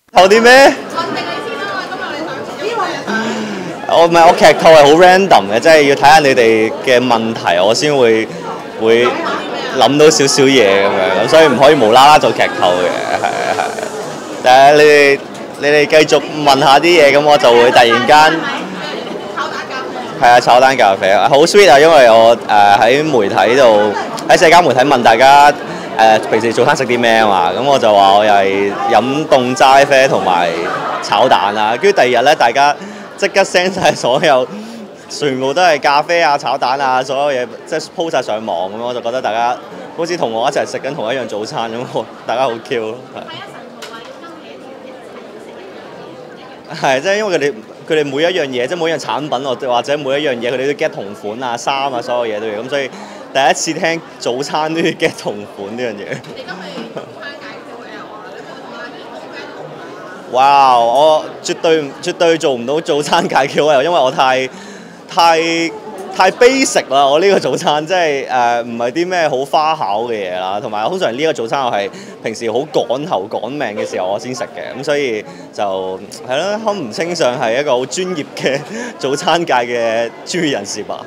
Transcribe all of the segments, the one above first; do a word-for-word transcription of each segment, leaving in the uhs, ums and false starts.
透啲咩？我唔係我劇透係好 random 嘅，即係要睇下你哋嘅問題，我先會會諗到少少嘢咁樣，咁所以唔可以無啦啦做劇透嘅，係啊係。但係你哋你哋繼續問下啲嘢，咁我就會突然間係啊炒單咖啡啊，好 sweet 啊，因為我誒喺、呃、媒體度喺社交媒體問大家。誒、呃、平時早餐食啲咩啊嘛，咁我就話我又係飲凍齋啡同埋炒蛋啊，跟住第二日咧，大家即刻 send 晒所有，全部都係咖啡啊、炒蛋啊，所有嘢即係 po 曬上網咁，我就覺得大家好似同我一齊食緊同一樣早餐咁，大家好 Q 咯。係，即係因為佢哋佢哋每一樣嘢，即係每一樣產品或者每一樣嘢，佢哋都 get 同款啊、衫啊，所有嘢都要咁，所以。第一次聽早餐都要 get 同款呢樣嘢。哇！我絕對絕對做唔到早餐界 K O L， 因為我太太太 basic 啦。我呢個早餐即係誒唔係啲咩好花巧嘅嘢啦，同埋通常呢個早餐我係平時好趕頭趕命嘅時候我先食嘅，咁所以就係咯，堪唔稱上係一個好專業嘅早餐界嘅專業人士吧。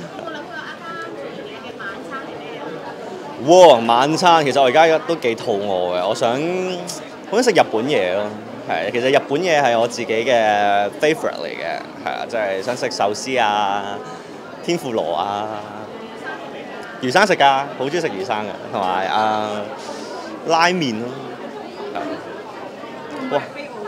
哇！晚餐其實我而家都幾肚餓嘅，我想好想食日本嘢咯。係，其實日本嘢係我自己嘅 favourite 嚟嘅，係啊，即係想食壽司啊、天婦羅啊、魚生食㗎，好中意食魚生嘅，同埋啊拉麵咯。哇！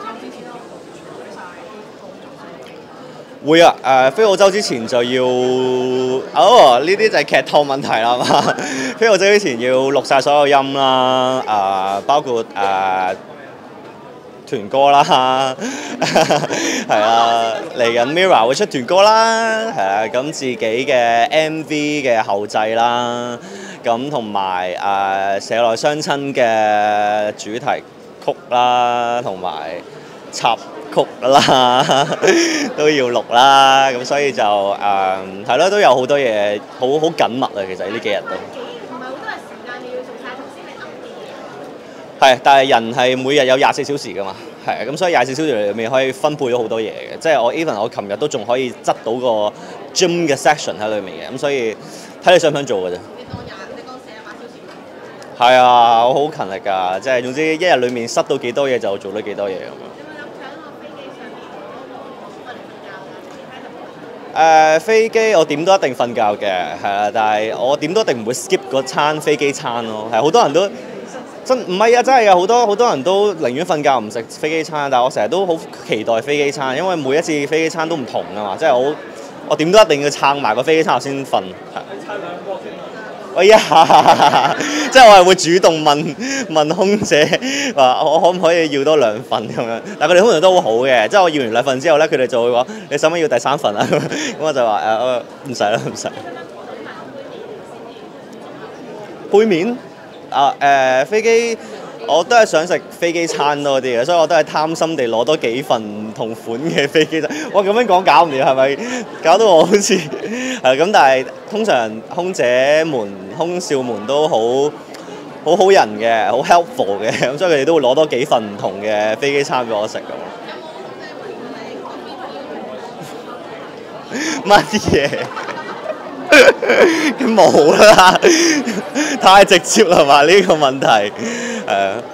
會啊！誒、呃、飛澳洲之前就要，哦呢啲就係劇透問題啦嘛。飛澳洲之前要錄晒所有音啦，誒、呃、包括誒、呃、團歌啦，係啊，嚟緊 Mirror 會出團歌啦，係啊，咁自己嘅 M V 嘅後製啦，咁同埋誒社內相親嘅主題曲啦，同埋插曲啦都要錄啦，咁所以就誒係咯，都有好多嘢好好緊密啊！其實呢幾日都唔係好多日時間你要做晒頭先嚟噏嘢。係，但係人係每日有廿四小時㗎嘛，係咁所以廿四小時裏面可以分配咗好多嘢嘅，即係我 even 我琴日都仲可以執到個 gym 嘅 section 喺裏面嘅，咁所以睇你想唔想做㗎啫。你當廿你當四十八小時？係啊，我好勤力㗎，即係總之一日裏面塞到幾多嘢就做到幾多嘢咁樣。誒、呃、飛機我點都一定瞓覺嘅，係啊，但係我點都一定唔會 skip 嗰餐飛機餐咯。係好多人都真唔係啊，真係有好多好多人都寧願瞓覺唔食飛機餐，但係我成日都好期待飛機餐，因為每一次飛機餐都唔同啊嘛，即係我我點都一定要撐埋個飛機餐先瞓。係。哎呀，即係我係會主動問問空姐話我可唔可以要多兩份咁樣，但係佢哋通常都好好嘅，即係我要完兩份之後咧，佢哋就會話你使唔使要第三份啊？咁我就話誒唔使啦，唔使。杯麵啊誒、呃、飛機。我都係想食飛機餐多啲嘅，所以我都係貪心地攞多幾份唔同款嘅飛機餐。我咁樣講搞唔掂，係咪？搞到我好似係咁，但係通常空姐們、空少們都好好好人嘅，好 helpful 嘅，咁所以佢哋都會攞多幾份唔同嘅飛機餐俾我食咁。乜嘢？冇啦，太直接啦嘛呢個問題，誒、呃。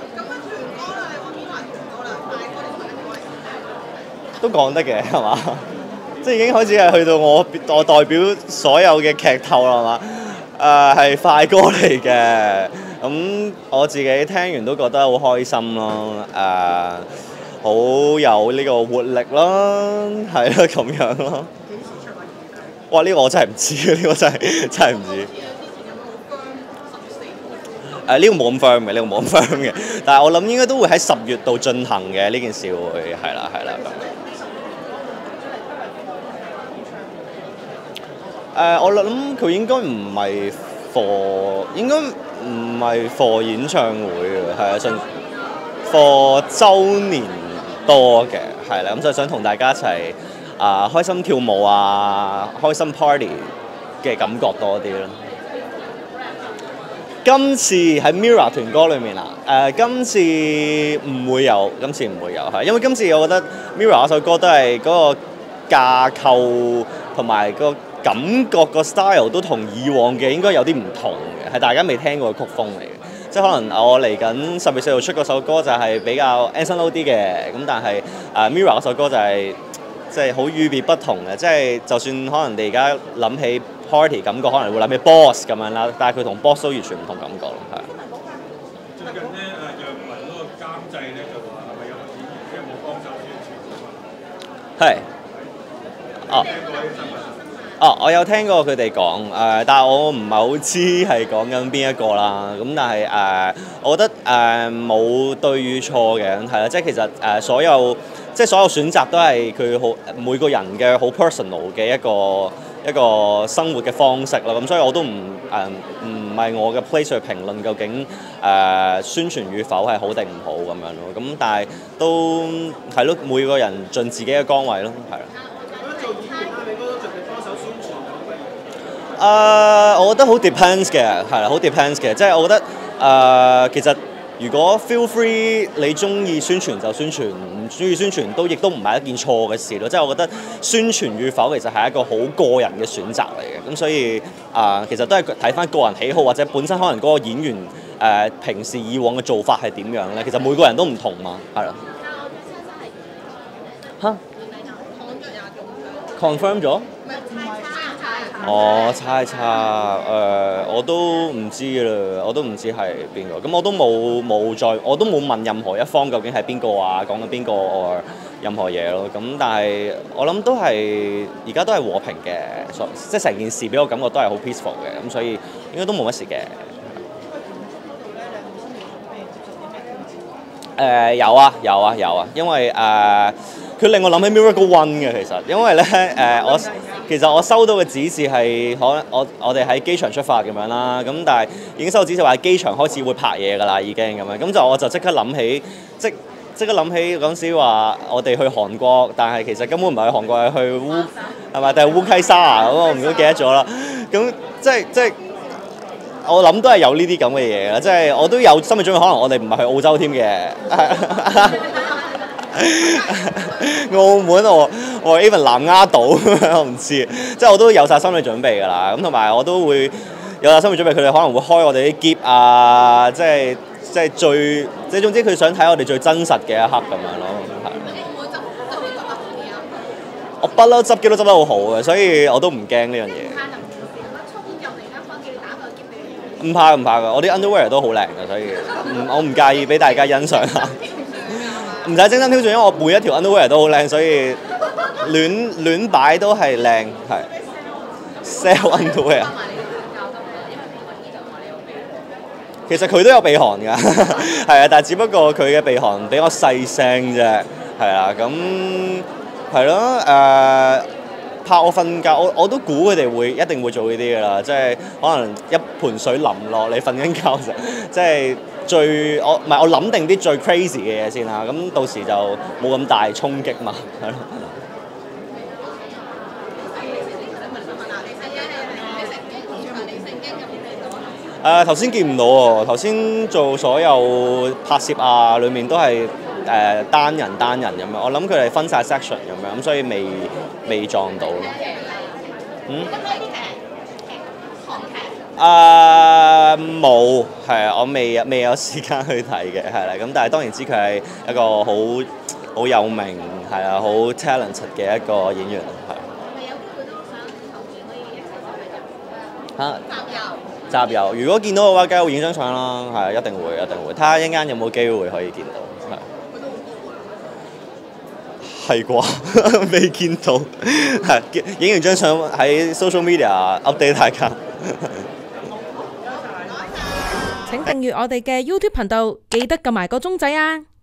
都講得嘅係嘛？即係已經開始係去到我我代表所有嘅劇透啦嘛。誒、呃、係快歌嚟嘅，咁我自己聽完都覺得好開心咯。誒、呃，好有呢個活力咯，係咯咁樣咯。哇！呢、這個我真係唔知，呢、這個真係真係唔知。誒、呃、呢、這個冇咁 firm 嘅，呢、這個冇咁 firm 嘅。但係我諗應該都會喺十月度進行嘅呢件事會係啦係啦咁。誒、呃，我諗佢應該唔係 for， 應該唔係 for 演唱會嘅，係啊，純 for 週年多嘅，係啦，咁就想同大家一齊啊、呃、開心跳舞啊，開心 party 嘅感覺多啲咯。 今次喺 Mirror 團歌裏面啊，誒、呃、今次唔會有，今次唔會有係，因為今次我覺得 Mirror 嗰首歌都係嗰個架構同埋個感覺個 style 都同以往嘅應該有啲唔同嘅，係大家未聽過嘅曲風嚟嘅。即係可能我嚟緊十月四號出嗰首歌就係比較 Anson Lo 啲嘅，咁但係誒、呃、Mirror 嗰首歌就係即係好與別不同嘅，即係就算可能你而家諗起 party 感覺可能會諗起 Boss 咁樣啦，但係佢同 Boss 都完全唔同感覺咯，係。 最近咧誒楊文嗰個監製咧就話係咪有演員即係冇幫手宣傳啊嘛？係。哦。 哦，我有聽過佢哋講誒，但係我唔係好知係講緊邊一個啦。咁但係誒、呃，我覺得誒冇、呃、對與錯嘅，係啦，即係其實誒、呃、所有即係所有選擇都係佢好每個人嘅好 personal 嘅一個一個生活嘅方式啦。咁所以我都唔誒唔係我嘅 place 去評論究竟誒、呃、宣傳與否係好定唔好咁樣咯。咁但係都係咯，每個人盡自己嘅崗位咯，係啦。誒、uh，我覺得好 depends 嘅，係啦，好 depends 嘅，即係我覺得誒、uh，其實如果 feel free 你中意宣傳就宣傳，唔中意宣傳都亦都唔係一件錯嘅事咯。即係我覺得宣傳與否其實係一個好個人嘅選擇嚟嘅，咁所以啊、呃，其實都係睇翻個人喜好或者本身可能嗰個演員誒、呃、平時以往嘅做法係點樣咧。其實每個人都唔同嘛，係啦。嚇 ？confirm 咗？哦，猜測誒、呃，我都唔知啦，我都唔知係邊個，咁我都冇冇再，我都冇問任何一方究竟係邊個啊，講緊邊個或任何嘢咯。咁但係我諗都係而家都係和平嘅，即係成件事俾我感覺都係好 peaceful 嘅，咁所以應該都冇乜事嘅。誒、呃、有啊有啊有啊，因為誒佢、呃、令我諗起 Miracle One 嘅其實，因為咧誒、呃、我其實我收到嘅指示係可能我我哋喺機場出發咁樣啦，咁但係已經收到指示話喺機場開始會拍嘢㗎啦，已經咁樣，咁就我就即刻諗起即即刻諗起嗰陣時話我哋去韓國，但係其實根本唔係去韓國，係去烏係咪？定係烏溪沙啊？咁我唔都記得咗啦。咁即係即係。我諗都係有呢啲咁嘅嘢啦，即係我都有心理準備，可能我哋唔係去澳洲添嘅。澳門我我 even 南丫島我唔知，即係我都有晒心理準備㗎啦。咁同埋我都會有晒心理準備，佢哋可能會開我哋啲篋啊，即係即係最即係總之佢想睇我哋最真實嘅一刻咁樣咯。係。我不嬲執篋都執得好好嘅，所以我都唔驚呢樣嘢。唔怕唔怕㗎，我啲 underwear 都好靚㗎，所以唔我唔介意俾大家欣賞下。唔使精心挑選，因為我每一條 underwear 都好靚，所以亂亂擺都係靚，係。sell underwear。其實佢都有鼻鼾㗎，係啊，但係只不過佢嘅鼻鼾比我細聲啫，係啦，咁係咯，誒。怕我瞓覺，我我都估佢哋會一定會做呢啲㗎啦，即係可能一盆水淋落你瞓緊覺時，即係最我唔係我諗定啲最 crazy 嘅嘢先啦，咁到時就冇咁大衝擊嘛，係咯。誒頭先見唔到喎，頭先做所有拍攝啊，裡面都係。誒、呃、單人單人咁樣，我諗佢哋分晒 section 咁樣，咁所以未未撞到。嗯？啊冇，係啊，我未未有時間去睇嘅，係啦。咁但係當然知佢係一個好好有名，係啊，好 talented 嘅一個演員，係。係咪有機會都想後面可以一齊去入？嚇！集郵。集郵，如果見到嘅話，梗係會影張相啦，係一定會，一定會。睇下一陣間有冇機會可以見到。係啩？未見到，係影完張相喺 social media update 大家。 請訂閱我哋嘅 YouTube 頻道，記得撳埋個鐘仔啊！